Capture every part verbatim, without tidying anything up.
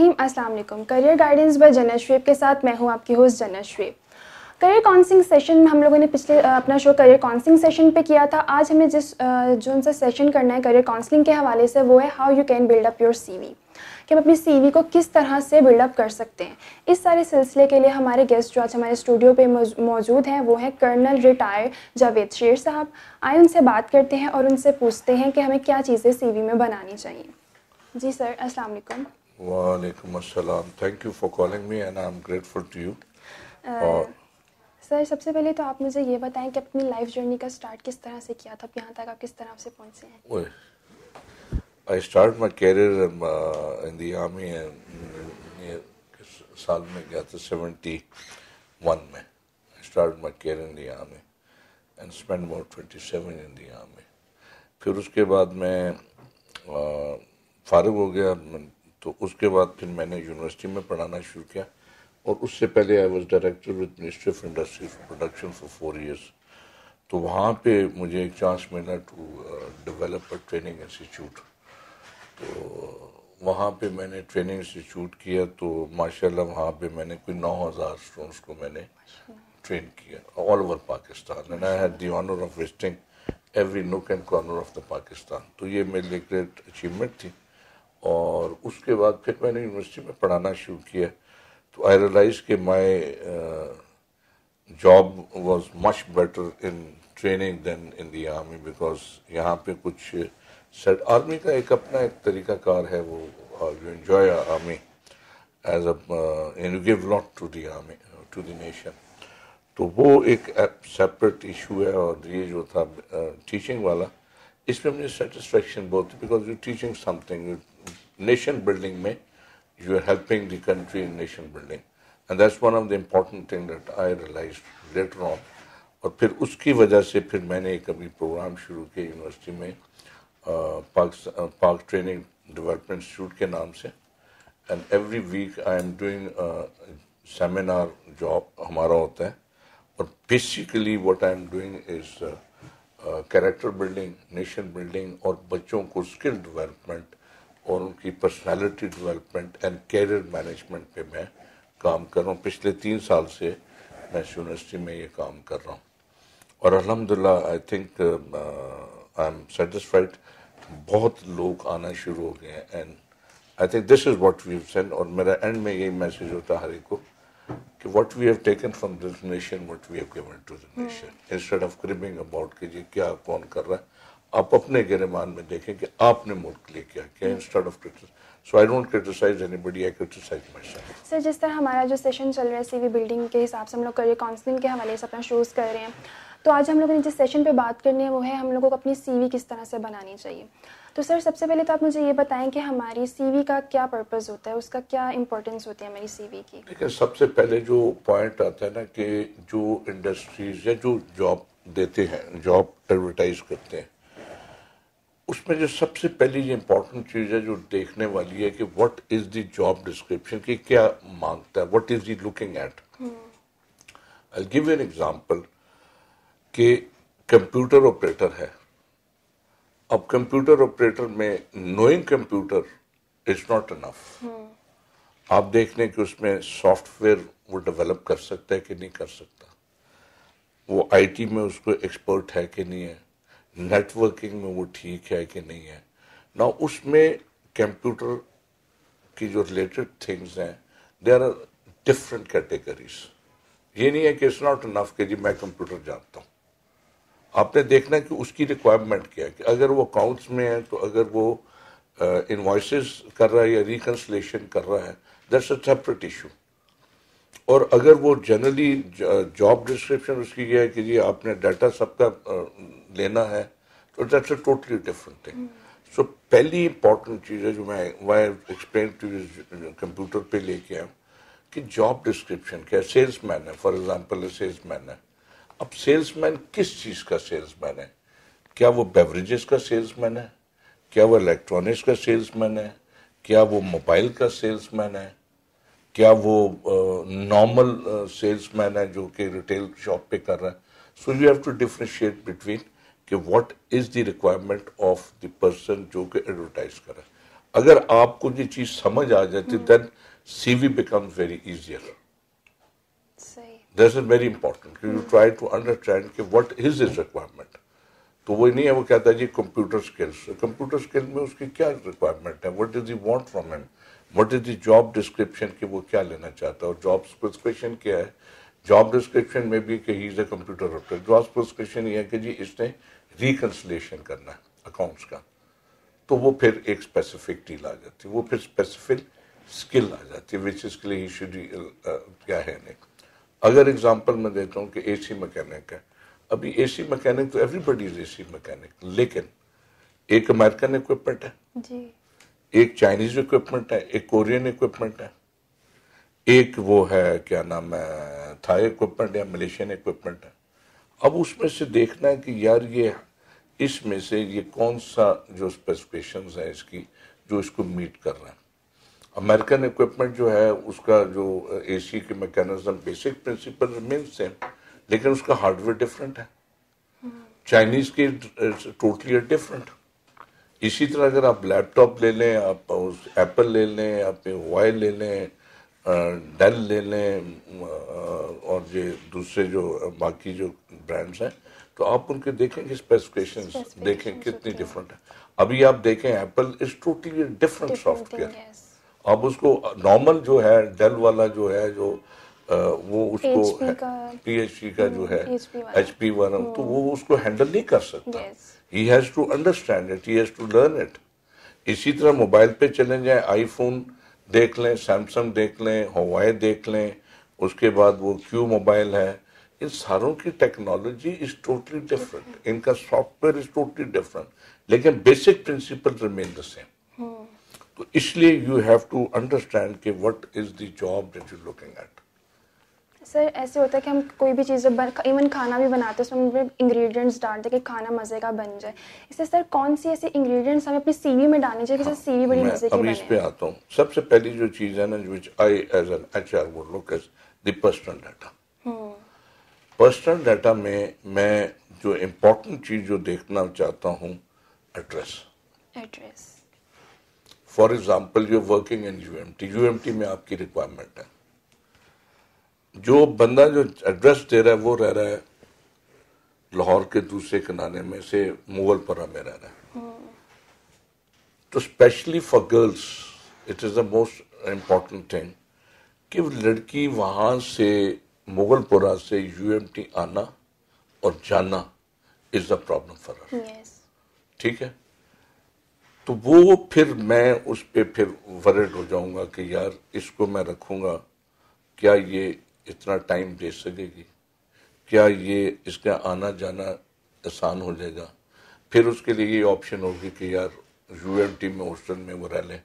ناظرین السلام علیکم. کریئر گائیڈنس بائی جنت شعیب کے ساتھ میں ہوں آپ کی ہوسٹ جنت شعیب. کریئر کاؤنسلنگ سیشن میں ہم لوگوں نے پچھلے اپنا شو کریئر کاؤنسلنگ سیشن پہ کیا تھا. آج ہمیں جس جو سا سیشن کرنا ہے کریئر کاؤنسلنگ کے حوالے سے وہ ہے how you can build up your C V, کہ ہم اپنی سی وی کو کس طرح سے بلڈ اپ کر سکتے ہیں. اس سارے سلسلے کے لیے ہمارے گیسٹ جو آج ہمارے اسٹوڈیو پہ موجود ہیں وہ ہیں کرنل ریٹائر جاوید شیر صاحب. آئے ان سے بات کرتے ہیں اور ان سے پوچھتے ہیں کہ ہمیں کیا چیزیں سی وی میں بنانی چاہیے. جی سر, السلام علیکم. وعلیکم السلام. Thank you for calling me and I am grateful to you. اور سر سب سے پہلے تو آپ مجھے یہ بتائیں کہ اپنی لائف جرنی کا اسٹارٹ کس طرح سے کیا تھا, یہاں تک آپ کس طرح سے پہنچے ہیں؟ I start my career in the army. سال میں گیا تھا سیونٹی ون میں. I start my career in the army and spend about twenty seven in the army. پھر اس کے بعد میں فارغ ہو گیا تو اس کے بعد پھر میں نے یونیورسٹی میں پڑھانا شروع کیا, اور اس سے پہلے I was director with ministry of industry production for four years. تو وہاں پہ مجھے ایک چانس ملا to develop a training institute. تو وہاں پہ میں نے ٹریننگ انسٹیٹیوٹ کیا تو ماشاء اللہ وہاں پہ میں نے کوئی نو ہزار اسٹوڈنٹس کو میں نے ٹرین کیا all over Pakistan. And I had the honour of visiting every nook and corner of the Pakistan. تو یہ میرے لیے گریٹ اچیومنٹ تھی. اور اس کے بعد پھر میں نے یونیورسٹی میں پڑھانا شروع کیا تو آئی ریئلائز کہ my job was much better in training than in the army, because یہاں پہ کچھ سیٹ آرمی کا ایک اپنا ایک طریقہ کار ہے, وہ you enjoy army as a you give lot to the army to the nation. تو وہ ایک سیپریٹ ایشو ہے. اور یہ جو تھا ٹیچنگ والا, اس میں مجھے سیٹسفیکشن بہت ہے, because you teaching something nation building میں, you are helping the country in nation building, and that's one of the important thing that I realized later on. اور پھر اس کی وجہ سے پھر میں نے ایک ابھی پروگرام شروع کیا یونیورسٹی میں, پاک پاک ٹریننگ ڈیولپمنٹ انسٹیٹیوٹ کے نام سے. And every week I am doing seminar job ہمارا ہوتا ہے, اور basically what I am doing is character building, nation building, اور بچوں کو اسکل ڈیولپمنٹ اور ان کی personality development and career management پہ میں کام کر رہا ہوں. پچھلے تین سال سے میں اس یونیورسٹی میں یہ کام کر رہا ہوں, اور الحمدللہ I think I am satisfied. بہت لوگ آنا شروع ہو گئے ہیں, and I think this is what we have said. اور میرا اینڈ میں یہی میسج ہوتا ہے ہر ایک کو کہ what we have taken from this nation what we have given to the nation, instead of cribbing about کہ جی کیا کون کر رہا ہے, آپ اپنے گرمان میں دیکھیں کہ آپ نے ملک کے لیے کیا کیا, instead of so I don't criticize anybody, I criticize myself. Sir جس طرح ہمارا جو سیشن چل رہا ہے سی وی بلڈنگ کے حساب سے ہم لوگ کریئر کاؤنسلنگ کے حوالے سے اپنا شوز کر رہے ہیں, تو آج ہم لوگوں نے جس سیشن پہ بات کرنی ہے وہ ہے ہم لوگوں کو اپنی سی وی کس طرح سے بنانی چاہیے. تو سر سب سے پہلے تو آپ مجھے یہ بتائیں کہ ہماری سی وی کا کیا پرپز ہوتا ہے, اس کا کیا امپورٹنس ہوتی ہے ہماری سی وی کی. دیکھیں سب سے پہلے جو پوائنٹ آتا ہے نا کہ جو انڈسٹریز یا جو جاب دیتے ہیں, جاب ایڈورٹائز کرتے ہیں, اس میں جو سب سے پہلی یہ امپورٹنٹ چیز ہے جو دیکھنے والی ہے کہ what is the job description, کہ کیا مانگتا ہے, what is the looking at. I give an example کہ کمپیوٹر آپریٹر ہے. اب کمپیوٹر آپریٹر میں knowing computer is not enough. آپ دیکھ لیں کہ اس میں سافٹ ویئر وہ ڈیولپ کر سکتا ہے کہ نہیں کر سکتا, وہ آئی ٹی میں اس کو ایکسپرٹ ہے کہ نہیں ہے, نیٹ ورکنگ میں وہ ٹھیک ہے کہ نہیں ہے. نا اس میں کمپیوٹر کی جو ریلیٹڈ تھنگز ہیں دے آر ڈفرینٹ کیٹیگریز. یہ نہیں ہے کہ اٹس ناٹ انف کہ جی میں کمپیوٹر جانتا ہوں. آپ نے دیکھنا کہ اس کی ریکوائرمنٹ کیا ہے, کہ اگر وہ اکاؤنٹس میں ہے تو اگر وہ انوائسز کر رہا ہے یا ریکنسلیشن کر رہا ہے, دیٹس اے سیپریٹ ایشو. اور اگر وہ جنرلی جاب ڈسکرپشن اس کی یہ ہے کہ جی آپ نے ڈیٹا سب کا لینا ہے, تو that's a totally different thing. So پہلی امپورٹنٹ چیز ہے جو میں وائی ایکسپلین ٹو کمپیوٹر پہ لے کے آؤں کہ جاب ڈسکرپشن کیا ہے. سیلس مین ہے, فار ایگزامپل سیلس مین ہے. اب سیلس مین کس چیز کا سیلس مین ہے؟ کیا وہ بیوریجز کا سیلس مین ہے, کیا وہ الیکٹرانکس کا سیلس مین ہے, کیا وہ موبائل کا سیلس مین ہے, کیا وہ نارمل سیلس مین ہے جو کہ ریٹیل شاپ پہ کر رہا ہے. So you have to differentiate between کہ what is the requirement of the person جو کہ ایڈورٹائز کر رہا ہے. اگر آپ کو یہ چیز سمجھ آ جاتی then C V becomes very easier. صحیح. دیٹ از ویری امپورٹنٹ کہ یو ٹرائی ٹو انڈرسٹینڈ کہ واٹ از ہز ریکوائرمنٹ. تو وہ نہیں ہے وہ کہتا ہے جی کمپیوٹر اسکلس. کمپیوٹر اسکل میں اس کی کیا ریکوائرمنٹ ہے, what does he want from him, what is the job description کہ وہ کیا لینا چاہتا ہے, اور جاب اسپیسیفکیشن کیا ہے. جاب ڈسکرپشن میں بھی کہ he is a computer operator. Job specification یہ ہے کہ جی اس نے ریکنسلیشن کرنا ہے اکاؤنٹس کا, تو وہ پھر ایک اسپیسیفک ڈیل آ جاتی ہے, وہ پھر اسپیسیفک اسکل آ جاتی ہے وچ اس کے لیے شوڈ کیا ہے نہیں. اگر اگزامپل میں دیتا ہوں کہ اے سی میکینک ہے, ابھی اے سی میکینک تو everybody is A C mechanic, لیکن ایک امریکن اکوپمنٹ ہے, جی, ایک چائنیز اکوپمنٹ ہے, ایک کورین اکوپمنٹ ہے, ایک وہ ہے کیا نام ہے تھائی اکوپمنٹ یا ملیشین اکوپمنٹ ہے. اب اس میں سے دیکھنا ہے کہ یار یہ اس میں سے یہ کون سا جو اسپیسیفکیشنز ہیں اس کی جو اس کو میٹ کر رہے ہیں. امریکن اکوپمنٹ جو ہے اس کا جو اے سی کے mechanism basic principle remain same, لیکن اس کا ہارڈ ویئر ڈفرینٹ ہے. چائنیز کی ٹوٹلی ڈفرینٹ. اسی طرح اگر آپ لیپ ٹاپ لے لیں, آپ ایپل لے لیں, آپ ہوائی لے لیں, ڈیل لے لیں, اور یہ دوسرے جو باقی جو برانڈس ہیں, تو آپ ان کے دیکھیں گے اسپیسیفکیشنز دیکھیں کتنی ڈفرینٹ ہے. ابھی آپ دیکھیں Apple is totally different software. آپ اس کو نارمل جو ہے ڈیل والا جو ہے جو وہ اس کو پی ایچ پی کا جو ہے ایچ پی والا, تو وہ اس کو ہینڈل نہیں کر سکتا. He has to understand it, he has to learn it. اسی طرح موبائل پہ چلیں جائیں, آئی فون دیکھ لیں, سیمسنگ دیکھ لیں, ہوائی دیکھ لیں, اس کے بعد وہ کیو موبائل ہے, ان ساروں کی ٹیکنالوجی از ٹوٹلی ڈفرینٹ, ان کا software is totally different, لیکن basic principle remain the same. تو اس لیے یو ہیو ٹو انڈرسٹینڈ کہ what is the job that you looking at. Sir ایسے ہوتا ہے کہ ہم کوئی بھی چیز ایون کھانا بھی بناتے ہیں, اس میں انگریڈینٹس ڈالتے ہیں کہ کھانا مزے کا بن جائے. اس سے سر کون سی ایسے انگریڈینٹس ہمیں اپنی سی وی میں ڈالنی چاہیے کہ سی وی بڑی مزے کی بنے؟ ابھی اس پہ آتا ہوں. سب سے پہلی جو چیز ہے نا which I as an H R would look as the personal data. Personal data میں میں جو امپورٹنٹ چیز جو دیکھنا چاہتا ہوں, address. Address for example you working in U M T, U M T میں آپ کی ریکوائرمنٹ ہے, جو بندہ جو ایڈریس دے رہا ہے وہ رہ رہا ہے لاہور کے دوسرے کنارے میں سے مغل پورہ میں رہ رہا ہے. تو specially for girls it is the most important thing کہ لڑکی وہاں سے مغل پورہ سے یو ایم ٹی آنا اور جانا از دا پرابلم فار ہر. ٹھیک ہے, تو وہ پھر میں اس پہ پھر ورڈ ہو جاؤں گا کہ یار اس کو میں رکھوں گا, کیا یہ اتنا ٹائم دے سکے گی, کیا یہ اس کا آنا جانا آسان ہو جائے گا. پھر اس کے لیے یہ آپشن ہوگی کہ یار یو ایم ٹی میں ہاسٹل میں وہ رہ لیں,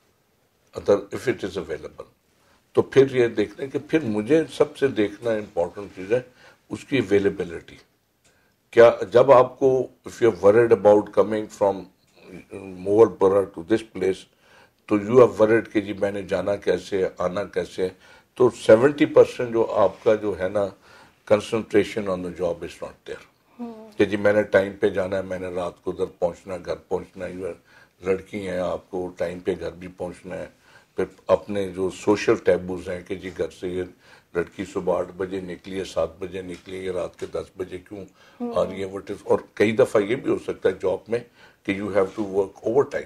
other if it is available. تو پھر یہ دیکھنا کہ پھر مجھے سب سے دیکھنا امپورٹنٹ چیز ہے اس کی اویلیبلٹی. کیا جب آپ کو if you are worried about coming from Mughalpura to this place, تو یو آر ورڈ کہ جی میں نے جانا کیسے, آنا کیسے, تو سیونٹی پرسینٹ جو آپ کا جو ہے نا concentration on the job is not there. کہ جی میں نے ٹائم پہ جانا ہے, میں نے رات کو ادھر پہنچنا, گھر پہنچنا, یو لڑکی ہیں آپ کو ٹائم پہ گھر بھی پہنچنا ہے. پھر اپنے جو سوشل ٹیبوز ہیں کہ جی گھر سے یہ لڑکی صبح آٹھ بجے نکلی ہے, سات بجے نکلی ہے, رات کے دس بجے کیوں آ رہی ہے, وٹ از. اور کئی دفعہ یہ بھی ہو سکتا ہے جاب میں کہ you have to work overtime,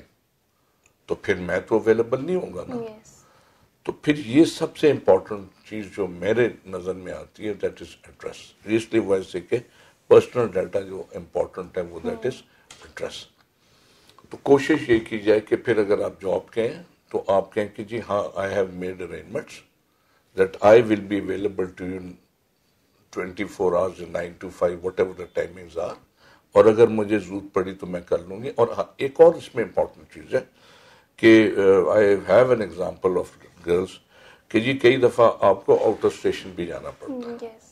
تو پھر میں تو اویلیبل نہیں ہوں گا نا. تو پھر یہ سب سے امپورٹنٹ چیز جو میرے نظر میں آتی ہے دیٹ از ایڈریس. اس لیے وجہ سے کہ پرسنل ڈیٹا جو امپورٹنٹ ہے وہ دیٹ از ایڈریس. تو کوشش یہ کی جائے کہ پھر اگر آپ جاب کہیں تو آپ کہیں کہ جی ہاں I have made arrangements that I will be available to you twenty four hours nine to five whatever the timings are, اور اگر مجھے ضرورت پڑی تو میں کر لوں گی. اور ایک اور اس میں امپورٹنٹ چیز ہے کہ I have an example of girls کہ جی کئی دفعہ آپ کو آؤٹ آف اسٹیشن بھی جانا پڑتا ہے,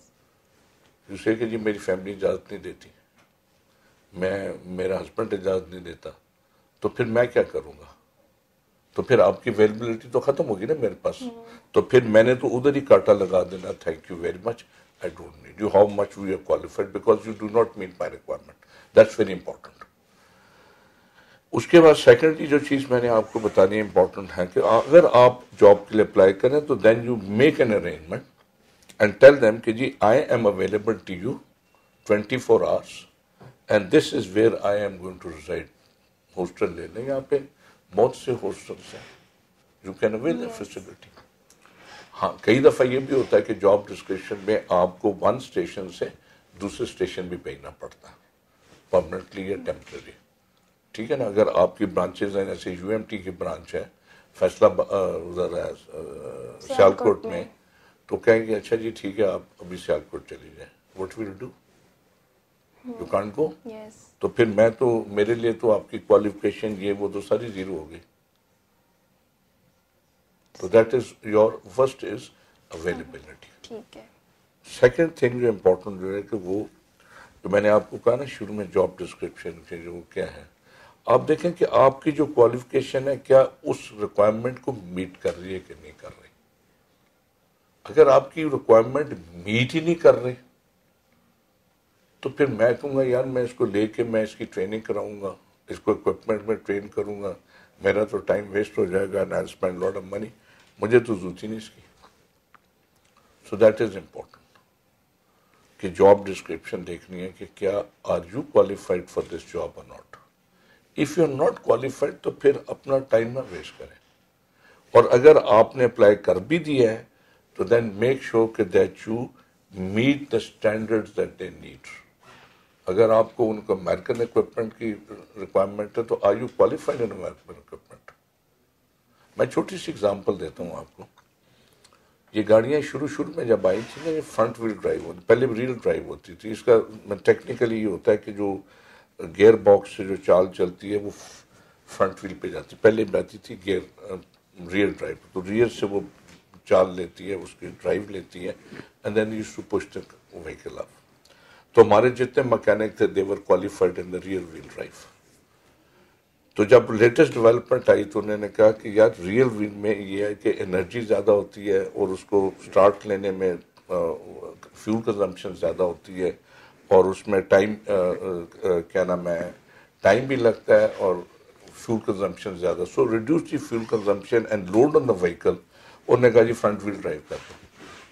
جسے کہ جی میری فیملی اجازت نہیں دیتی, میں میرا ہسبینڈ اجازت نہیں دیتا, تو پھر میں کیا کروں گا. تو پھر آپ کی اویلیبلٹی تو ختم ہوگی نا میرے پاس. تو پھر میں نے تو ادھر ہی کاٹا لگا دینا, thank you very much, I don't need you, how much we are qualified because you do not meet my requirement. That's very important. اس کے بعد سیکنڈلی جو چیز میں نے آپ کو بتانی ہے امپورٹنٹ ہے کہ اگر آپ جاب کے لیے اپلائی کریں تو then you make an arrangement and tell them کہ جی I am available to you twenty four hours and this is where I am going to reside. Hostel لے لیں, یہاں پہ بہت سے ہاسٹلس ہیں, you can avail a facility. ہاں کئی دفعہ یہ بھی ہوتا ہے کہ جاب ڈسکرپشن میں آپ کو ون اسٹیشن سے دوسرے اسٹیشن بھی بھیجنا پڑتا ہے, پرماننٹلی یا ٹیمپرری. ٹھیک ہے نا, اگر آپ کی برانچز ہیں جیسے یو ایم ٹی کی برانچ ہے فیصلہ ادھر ہے سیالکوٹ میں, تو کہیں گے اچھا جی ٹھیک ہے آپ ابھی سیالکوٹ چلی جائیں. What will do, you can't go. تو پھر میں تو میرے لیے تو آپ کی کوالیفکیشن یہ وہ تو ساری زیرو ہو گئی. تو that is your first is availability. ٹھیک ہے. سیکنڈ تھنگ جو امپورٹنٹ جو ہے کہ وہ جو میں نے آپ کو کہا نا شروع میں جاب ڈسکرپشن کے جو کیا ہے, آپ دیکھیں کہ آپ کی جو کوالیفکیشن ہے کیا اس ریکوائرمنٹ کو میٹ کر رہی ہے کہ نہیں کر رہی. اگر آپ کی ریکوائرمنٹ میٹ ہی نہیں کر رہی تو پھر میں کہوں گا یار میں اس کو لے کے میں اس کی ٹریننگ کراؤں گا, اس کو اکوپمنٹ میں ٹرین کروں گا, میرا تو ٹائم ویسٹ ہو جائے گا, I spend lot of money, مجھے تو ضرورت ہی نہیں اس کی. سو دیٹ از امپورٹنٹ کہ جاب ڈسکرپشن دیکھنی ہے کہ کیا are you qualified for this job اور not. If you are not qualified تو پھر اپنا ٹائم نہ ویسٹ کریں. اور اگر آپ نے اپلائی کر بھی دیا ہے تو دین میک شیور کہ that you meet the standard that they need. اگر آپ کو ان کو امیرکن اکوپمنٹ کی ریکوائرمنٹ ہے تو are you qualified in American equipment. میں چھوٹی سی اگزامپل دیتا ہوں آپ کو. یہ گاڑیاں شروع شروع میں جب آئی تھی نا یہ فرنٹ ویل ڈرائیو ہوتی, پہلے ریل ڈرائیو ہوتی تھی. اس کا ٹیکنیکلی یہ ہوتا ہے کہ جو گیئر باکس سے جو چال چلتی ہے وہ فرنٹ ویل پہ جاتی ہے. پہلے جاتی تھی گیئر ریئر ڈرائیو, تو ریئر سے وہ چال لیتی ہے, اس کی ڈرائیو لیتی ہے, and then used to push the vehicle up. تو ہمارے جتنے مکینک تھے they were qualified in the rear wheel drive. تو جب لیٹسٹ ڈیولپمنٹ آئی تو انہوں نے کہا کہ یار ریئل ویل میں یہ ہے کہ انرجی زیادہ ہوتی ہے اور اس کو سٹارٹ لینے میں فیول کنزمپشن زیادہ ہوتی ہے, اور اس میں ٹائم کیا نام ہے ٹائم بھی لگتا ہے اور فیول کنزمپشن زیادہ. So reduce the fuel consumption and load on the vehicle. انہوں نے کہا جی فرنٹ ویل ڈرائیو کر دو.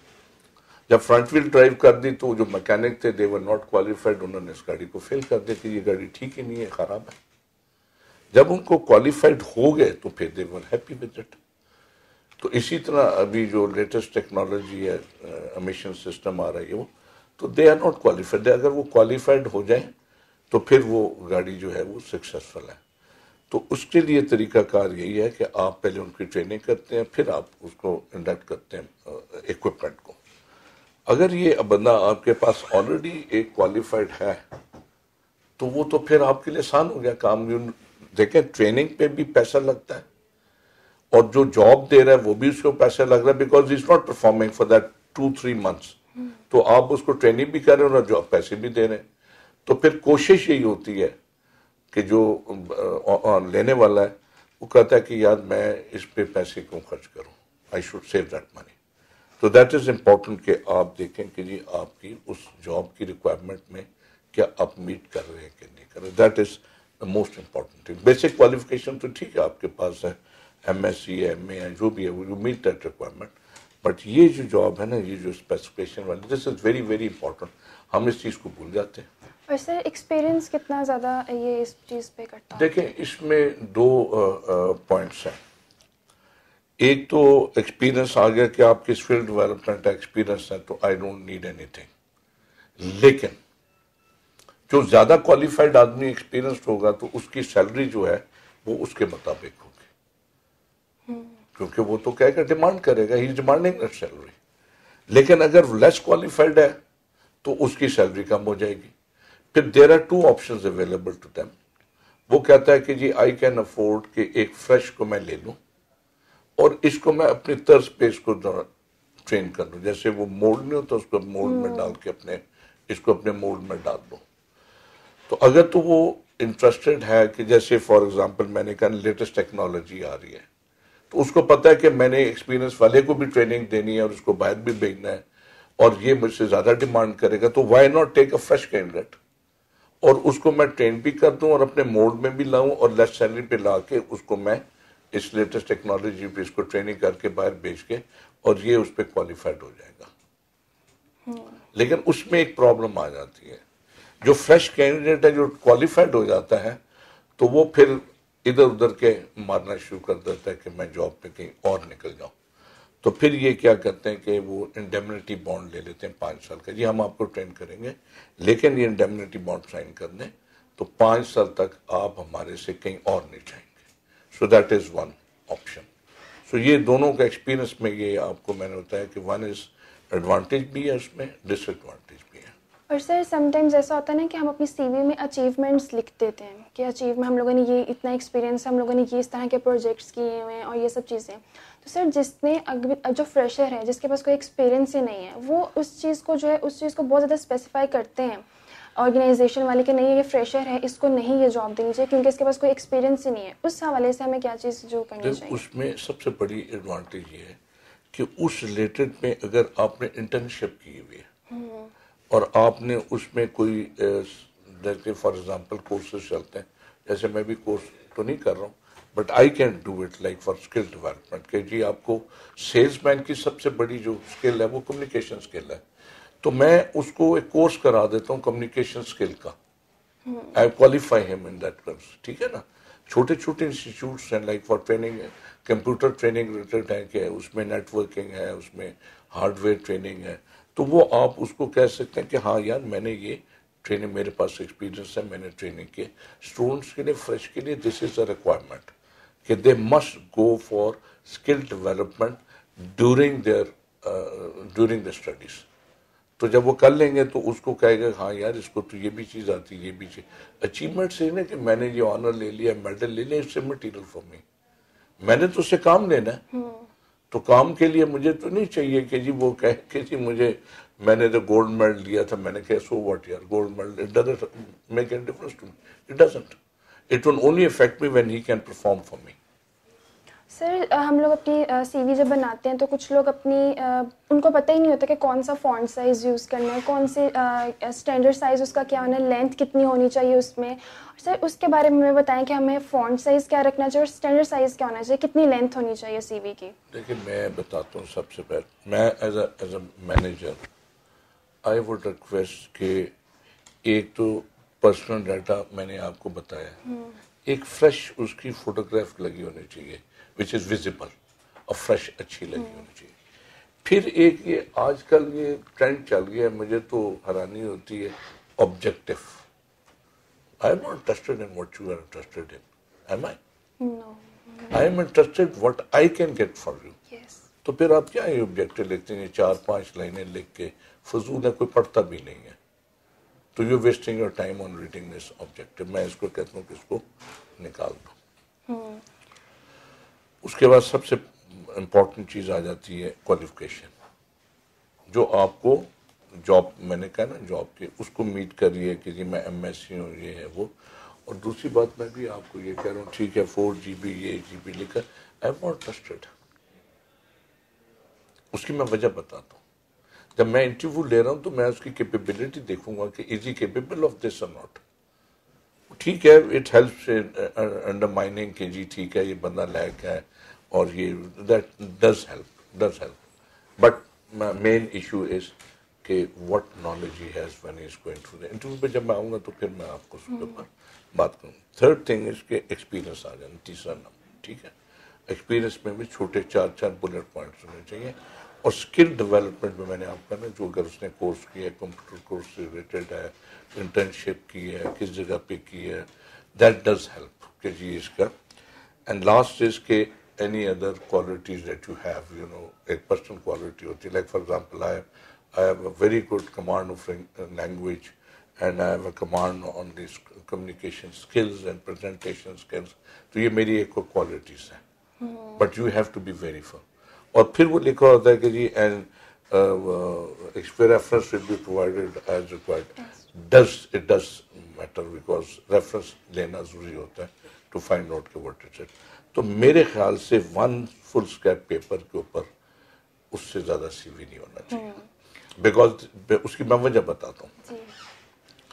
جب فرنٹ ویل ڈرائیو کر دی تو جو میکینک تھے دے ور ناٹ کوالیفائڈ, انہوں نے اس گاڑی کو فیل کر دیا کہ یہ گاڑی ٹھیک ہی نہیں ہے, خراب ہے. جب ان کو کوالیفائڈ ہو گئے تو پھر they were happy with it. تو اسی طرح ابھی جو لیٹسٹ ٹیکنالوجی ہے امیشن سسٹم آ رہا ہے وہ تو دے آر ناٹ کوالیفائڈ. اگر وہ کوالیفائڈ ہو جائیں تو پھر وہ گاڑی جو ہے وہ سکسیسفل ہے. تو اس کے لیے طریقہ کار یہی ہے کہ آپ پہلے ان کی ٹریننگ کرتے ہیں, پھر آپ اس کو انڈکٹ کرتے ہیں اکوپمنٹ کو. اگر یہ بندہ آپ کے پاس آلریڈی ایک کوالیفائڈ ہے تو وہ تو پھر آپ کے لیے آسان ہو گیا کام. دیکھیں ٹریننگ پہ بھی پیسہ لگتا ہے اور جو جاب دے رہا ہے وہ بھی اس کو پیسہ لگ رہا ہے, because is not performing for that two three months. تو آپ اس کو ٹریننگ بھی کر رہے ہیں اور جاب پیسے بھی دے رہے ہیں. تو پھر کوشش یہی ہوتی ہے کہ جو لینے والا ہے وہ کہتا ہے کہ یار میں اس پہ پیسے کیوں خرچ کروں, I should save that money. تو دیٹ از امپورٹنٹ کہ آپ دیکھیں کہ جی آپ کی اس جاب کی ریکوائرمنٹ میں کیا آپ میٹ کر رہے ہیں کہ نہیں کر رہے. That is the most important thing. Basic qualification تو ٹھیک ہے آپ کے پاس ہے, ایم ایس سی ہے, ایم اے ہے, جو بھی ہے وہ میٹ دیٹ ریکوائرمنٹ. بٹ یہ جو جاب ہے نا, یہ جو اسپیسیفکیشن والی, this is very very important. ہم اس چیز کو بھول جاتے ہیں. اور سر ایکسپیرینس کتنا زیادہ یہ اس چیز پہ کرتا ہے؟ دیکھیں اس میں دو پوائنٹس ہیں. ایک تو ایکسپیرینس آ گیا کہ آپ کس فیلڈ ڈیولپمنٹ ایکسپیرینس ہے تو I don't need anything. لیکن جو زیادہ کوالیفائڈ آدمی ایکسپیرینسڈ ہوگا تو اس کی سیلری جو ہے وہ اس کے مطابق ہوگی, کیونکہ وہ تو کہے گا ڈیمانڈ کرے گا, he is demanding that salary. لیکن اگر لیس کوالیفائڈ ہے تو اس کی سیلری کم ہو جائے گی. پھر there are two options available to them. وہ کہتا ہے کہ جی آئی کین افورڈ کہ ایک فریش کو میں لے لوں اور اس کو میں اپنی طرز پہ اس کو ٹرین کر لوں. جیسے وہ مولڈ نہیں ہوتا, اس کو مولڈ میں ڈال کے اپنے اس کو اپنے مولڈ میں ڈال دوں. تو اگر تو وہ انٹرسٹڈ ہے کہ جیسے فار ایگزامپل میں نے کہا لیٹسٹ ٹیکنالوجی آ رہی ہے تو اس کو پتا ہے کہ میں نے ایکسپیرینس والے کو بھی ٹریننگ دینی ہے اور اس کو باہر بھی بھیجنا ہے اور یہ مجھ سے زیادہ ڈیمانڈ کرے گا, تو why not take a fresh candidate. اور اس کو میں ٹرین بھی کر دوں اور اپنے موڈ میں بھی لاؤں اور لیس سیلری پہ لا کے اس کو میں اس لیٹسٹ ٹیکنالوجی پہ اس کو ٹریننگ کر کے باہر بھیج کے اور یہ اس پہ کوالیفائڈ ہو جائے گا. لیکن اس میں ایک پرابلم آ جاتی ہے, جو فریش کینڈیڈیٹ ہے جو کوالیفائڈ ہو جاتا ہے تو وہ پھر ادھر ادھر کے مارنا شروع کر دیتا ہے کہ میں جاب پہ کہیں اور نکل جاؤں. تو پھر یہ کیا کرتے ہیں کہ وہ انڈیمنیٹی بانڈ لے لیتے ہیں پانچ سال کا, جی ہم آپ کو ٹرین کریں گے لیکن یہ انڈیمنیٹی بانڈ سائن کر دیں تو پانچ سال تک آپ ہمارے سے کہیں اور نہیں جائیں گے. So that is one option. سو یہ دونوں کا ایکسپیرئنس میں یہ آپ کو میں نے بتایا کہ ون از ایڈوانٹیج بھی ہے اس میں, ڈس ایڈوانٹیج بھی ہے. اور سر سم ٹائمز ایسا ہوتا ہے نا کہ ہم اپنی سی وی میں اچیومنٹس لکھ دیتے ہیں کہ اچیو میں ہم لوگوں نے یہ اتنا ایکسپیرینس, ہم لوگوں نے یہ اس طرح کے پروجیکٹس کیے ہوئے ہیں اور یہ سب چیزیں. تو سر جس نے جو فریشر ہے جس کے پاس کوئی ایکسپیرینس ہی نہیں ہے وہ اس چیز کو جو ہے اس چیز کو بہت زیادہ اسپیسیفائی کرتے ہیں آرگنائزیشن والے کہ نہیں یہ فریشر ہے اس کو نہیں یہ جاب دینی چاہیے کیونکہ اس کے پاس کوئی ایکسپیرینس ہی نہیں ہے. اس حوالے سے ہمیں کیا چیز جو کرنی چاہیے؟ اس میں سب سے بڑی ایڈوانٹیج یہ ہے کہ اس ریلیٹڈ میں اگر آپ نے انٹرنشپ کی ہوئی ہے اور آپ نے اس میں کوئی جیسے فار ایگزامپل کورسز چلتے ہیں, جیسے میں بھی کورس تو نہیں کر رہا ہوں but I can do it like for skill development کہ جی آپ کو سیلس مین کی سب سے بڑی جو اسکل ہے وہ کمیونیکیشن اسکل ہے, تو میں اس کو ایک کورس کرا دیتا ہوں کمیونیکیشن اسکل کا. I qualify him in that course, ٹھیک ہے نا. چھوٹے چھوٹے انسٹیٹیوٹس ہیں like for training, computer training related ہے کہ اس میں نیٹ ورکنگ ہے, اس میں ہارڈ ویئر ٹریننگ ہے, تو وہ آپ اس کو کہہ سکتے ہیں کہ ہاں یار میں نے یہ ٹریننگ, میرے پاس ایکسپیرینس ہے, میں نے ٹریننگ کی. اسٹوڈنٹس کے لیے فریش کے لیے دس از اے ریکوائرمنٹ کہ they must go for skill development during their during the studies. تو جب وہ کر لیں گے تو اس کو کہے گا ہاں یار اس کو تو یہ بھی چیز آتی ہے, یہ بھی چیز. اچیومنٹ سے نا کہ میں نے یہ آنر لے لیا, میڈل لے لیا, اس سے مٹیریل فار می, میں نے تو اس سے کام لینا ہے. تو کام کے لیے مجھے تو نہیں چاہیے کہ جی وہ کہے کہ جی مجھے میں نے تو گولڈ میڈل لیا تھا, میں نے کہا سو واٹ یار gold medal, it doesn't make any difference to me, it doesn't, it will only affect me when he can perform for me. Sir ہم لوگ اپنی سی وی جب بناتے ہیں تو کچھ لوگ اپنی ان کو پتہ ہی نہیں ہوتا کہ کون سا فونٹ سائز یوز کرنا ہے, کون سے اسٹینڈرڈ سائز اس کا کیا ہونا ہے, لینتھ کتنی ہونی چاہیے اس میں. سر اس کے بارے میں ہمیں بتائیں کہ ہمیں فونٹ سائز کیا رکھنا چاہیے اور اسٹینڈرڈ سائز کیا ہونا چاہیے, کتنی لینتھ ہونی چاہیے سی وی کی. دیکھیے میں بتاتا ہوں سب سے پہلے, میں as a as a manager I would request کہ ایک تو پرسنل ڈیٹا میں نے آپ کو بتایا, ایک فریش اس کی فوٹوگراف لگی ہونی چاہیے وچ از ویزیبل اور فریش اچھی لگی ہونی چاہیے. پھر ایک یہ آج کل یہ ٹرینڈ چل گیا ہے, مجھے تو حیرانی ہوتی ہے, objective. I am not interested in what you are interested in, am I? No, I am interested what I can get for you. Yes. تو پھر آپ کیا یہ آبجیکٹو لکھتے ہیں, چار پانچ لائنیں لکھ کے فضول ہے, کوئی پڑھتا بھی نہیں ہے. تو you wasting your time on reading this objective. میں اس کو کہتا ہوں کہ اس کو نکال دو. اس کے بعد سب سے امپورٹنٹ چیز آ جاتی ہے کوالیفیکیشن, جو آپ کو جاب, میں نے کہا نا جاب کے, اس کو میٹ کر رہی ہے کہ جی میں ایم ایس سی ہوں, یہ ہے وہ. اور دوسری بات میں بھی آپ کو یہ کہہ رہا ہوں, ٹھیک ہے فور جی بی یہ جی بی لکھا, آئی ایم ناٹ ٹرسٹڈ. اس کی میں وجہ بتاتا ہوں. جب میں انٹرویو لے رہا ہوں تو میں اس کی کیپیبلٹی دیکھوں گا کہ از ہی کیپیبل آف دس اور ناٹ. ٹھیک ہے اٹ ہیلپس انڈرمائننگ کہ جی ٹھیک ہے یہ بندہ لائق ہے اور یہ that does help does help but main issue is کہ what knowledge he has when he is going to the interview پہ. جب میں آؤں گا تو پھر میں آپ کو اس کے اوپر بات کروں. تھرڈ تھنگ از کہ ایکسپیرئنس آ جانا, تیسرا نمبر, ٹھیک ہے. ایکسپیرئنس میں بھی چھوٹے چار چار بلٹ پوائنٹس ہونے چاہیے. اور اسکل ڈیولپمنٹ میں میں نے آپ کا نا جو اگر اس نے کورس کیا ہے, کمپیوٹر کورس سے ریلیٹڈ ہے, انٹرنشپ کی ہے, کس جگہ پہ کی ہے, دیٹ ڈز ہیلپ کہ جی اس کا. اینڈ لاسٹ از کہ any other qualities that you have, you know, ایک پرسنل کوالٹی ہوتی ہے. Like for example I I have a very good command of language and I have a command on these communication skills and presentation skills. تو یہ میری ایک qualities ہیں, but you have to be very firm. اور پھر وہ لکھا ہوتا ہے کہ جی and reference will be provided as required. Does it does matter because reference لینا ضروری ہوتا ہے ٹو فائنڈ آؤٹ کہ واٹ اٹ از. تو میرے خیال سے ون فل اسکیپ پیپر کے اوپر اس سے زیادہ سی وی نہیں ہونا چاہیے, بیکاز اس کی میں وجہ بتاتا ہوں.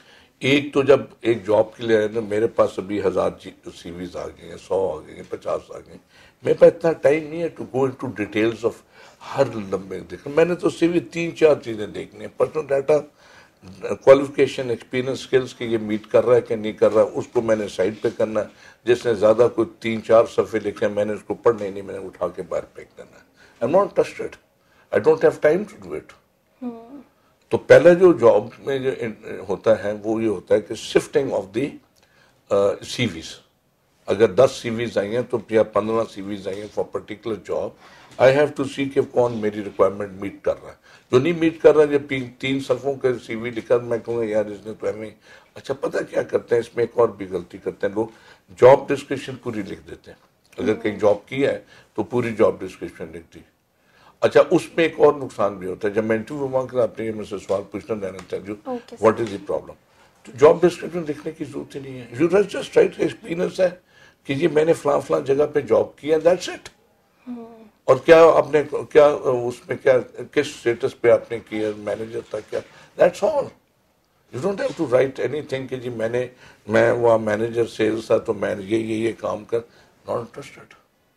ایک تو جب ایک جاب کے لیے آئے نا میرے پاس ابھی ہزار سی ویز آ گئی ہیں, سو آ گئی ہیں, پچاس آ گئی ہیں, میرے پاس اتنا ٹائم نہیں ہے to go into details of ہر لمبے دیکھنا. میں نے تو صرف تین چار چیزیں دیکھنی ہیں, personal data, qualification, experience, skills کہ یہ میٹ کر رہا ہے کہ نہیں کر رہا, اس کو میں نے سائڈ پہ کرنا ہے. جس نے زیادہ کوئی تین چار صفحے لکھے ہیں میں نے اس کو پڑھنے نہیں, میں نے اٹھا کے باہر پھینک دینا ہے. I am not trusted, I don't have time to do it. تو پہلا جو جاب میں جو ہوتا ہے وہ یہ ہوتا ہے کہ شفٹنگ آف دی سی ویز. اگر دس سی ویز آئی ہیں تو یا پندرہ سی ویز آئی ہیں for particular job, I have to see کہ کون میری ریکوائرمنٹ میٹ کر رہا ہے. جو نہیں میٹ کر رہا, جب تین صفوں کے سی وی لکھا میں کہوں گا یار اس نے تو ہمیں. اچھا پتہ کیا کرتے ہیں اس میں ایک اور بھی غلطی کرتے ہیں لوگ, جاب ڈسکرپشن پوری لکھ دیتے ہیں. اگر کہیں جاب کی ہے تو پوری جاب ڈسکرپشن لکھ دی. اچھا اس میں ایک اور نقصان بھی ہوتا ہے, جب میں انٹرویو مانگ کر آپ نے مجھ سے سوال پوچھنا رہنا چاہیے واٹ از دی پرابلم, تو جاب ڈسکرپشن لکھنے کی ضرورت ہی نہیں ہے. یو جسٹ رائٹ ایکسپیرینس ہے کہ یہ میں نے فلاں فلاں جگہ پہ جاب کی ہے, دیٹس اٹ. اور کیا آپ نے کیا اس میں کیا کس اسٹیٹس پہ آپ نے کیا, مینیجر تھا کیا, that's all. You don't have to write anything کہ جی میں نے میں وہاں مینیجر سیلس تھا تو میں یہ یہ یہ کام کر. Not interested.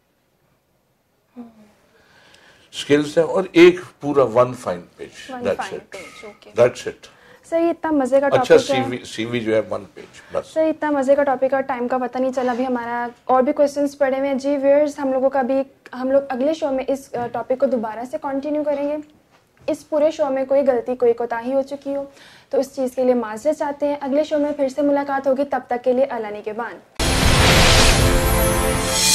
اسکلس ہیں اور ایک پورا one fine page, that's it, that's it. Sir یہ اتنا مزے کا ٹاپک اچھا سی وی سی وی جو ہے ون پیج بس. سر اتنا مزے کا ٹاپک اور ٹائم کا پتہ نہیں چلا. ابھی ہمارا اور بھی کویشچنس پڑے ہوئے ہیں. جی ویئرز, ہم لوگوں کا بھی ہم لوگ اگلے شو میں اس ٹاپک کو دوبارہ سے کنٹینیو کریں گے. اس پورے شو میں کوئی غلطی کوئی کوتاہی ہو چکی ہو تو اس چیز کے لیے معذرت چاہتے ہیں. اگلے شو میں پھر سے ملاقات ہوگی, تب تک کے لیے اللہ نگہبان.